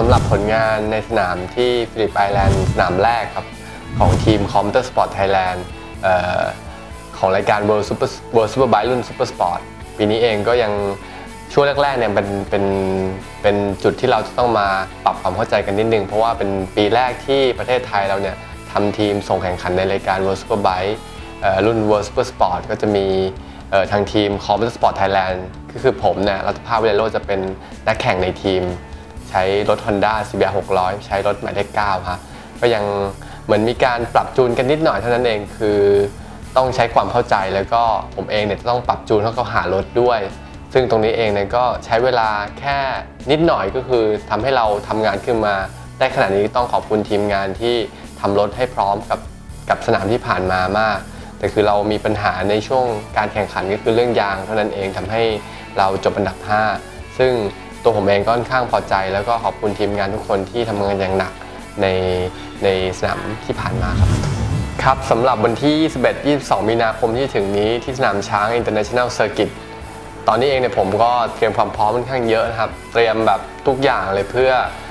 ำหรับผลงานในสนามที่ฟิลิปไอแลนด์สนามแรกครับของทีม Commuter Sport Thailand ของรายการ World Superbike รุ่น Super Sport ปีนี้เองก็ยังช่วงแรกๆเนี่ยเป็นจุดที่เราจะต้องมาปรับความเข้าใจกันนิดนึงเพราะว่าเป็นปีแรกที่ประเทศไทยเราเนี่ยทำทีมส่งแข่งขันในรายการ World Superbike รุ่น World Super Sport ก็จะมีทางทีม Commuter Sport Thailand ก็คือผมเนี่ยรัตภาพ วิไลโรจน์จะเป็นนักแข่งในทีมใช้รถ Honda CBR 600 ใช้รถหมายเลข9ครับก็ยังเหมือนมีการปรับจูนกันนิดหน่อยเท่านั้นเองคือต้องใช้ความเข้าใจแล้วก็ผมเองเนี่ยจะต้องปรับจูนเข้าหารถด้วยซึ่งตรงนี้เองเนี่ยก็ใช้เวลาแค่นิดหน่อยก็คือทำให้เราทำงานขึ้นมาได้ขนาดนี้ต้องขอบคุณทีมงานที่ทำรถให้พร้อมกับสนามที่ผ่านมามากแต่คือเรามีปัญหาในช่วงการแข่งขันก็คือเรื่องยางเท่านั้นเองทำให้เราจบอันดับ5ซึ่งตัวผมเองก็ค่อนข้างพอใจแล้วก็ขอบคุณทีมงานทุกคนที่ทำงานอย่างหนักในสนามที่ผ่านมาครับสำหรับวันที่ 21-22 มีนาคมที่ถึงนี้ที่สนามช้าง International Circuit ตอนนี้เองเนี่ยผมก็เตรียมความพร้อมค่อนข้างเยอะนะครับเตรียมแบบทุกอย่างเลยเพื่อ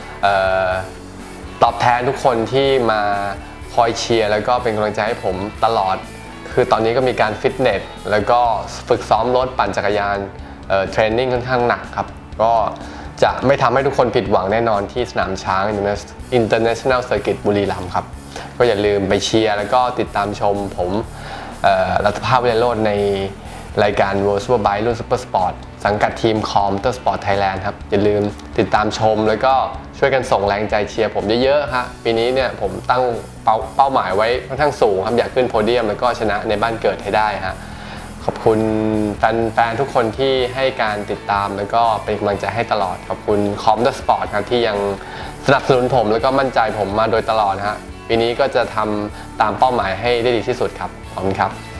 ตอบแทนทุกคนที่มาคอยเชียร์แล้วก็เป็นกำลังใจให้ผมตลอดคือตอนนี้ก็มีการฟิตเนสแล้วก็ฝึกซ้อมรถปั่นจักรยานเทรนนิ่งค่อนข้างหนักครับก็จะไม่ทำให้ทุกคนผิดหวังแน่นอนที่สนามช้าง International Circuit บุรีรัมย์ครับก็อย่าลืมไปเชียร์แล้วก็ติดตามชมผมรัตภาพ วิไลโรจน์ในรายการ World Superbike รุ่น Super Sport สังกัดทีม Commuter Sport Thailand ครับอย่าลืมติดตามชมแล้วก็ช่วยกันส่งแรงใจเชียร์ผมเยอะๆครับปีนี้เนี่ยผมตั้งเป้าหมายไว้ค่อนข้างสูงครับอยากขึ้นโพเดียมแล้วก็ชนะในบ้านเกิดให้ได้ฮะขอบคุณแฟนๆทุกคนที่ให้การติดตามแล้วก็เป็นกำลังใจให้ตลอดขอบคุณ Commuter Sport ครับที่ยังสนับสนุนผมแล้วก็มั่นใจผมมาโดยตลอดฮะปีนี้ก็จะทำตามเป้าหมายให้ได้ดีที่สุดครับขอบคุณครับ